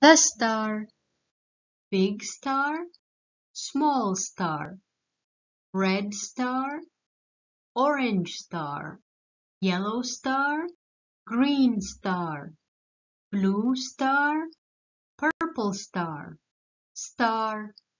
The star. Big star, small star, red star, orange star, yellow star, green star, blue star, purple star, star.